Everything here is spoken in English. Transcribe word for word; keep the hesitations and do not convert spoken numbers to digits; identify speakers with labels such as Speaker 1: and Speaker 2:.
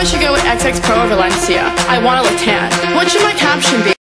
Speaker 1: I should go with X X Pro or Valencia. I want to look tan. What should my caption be?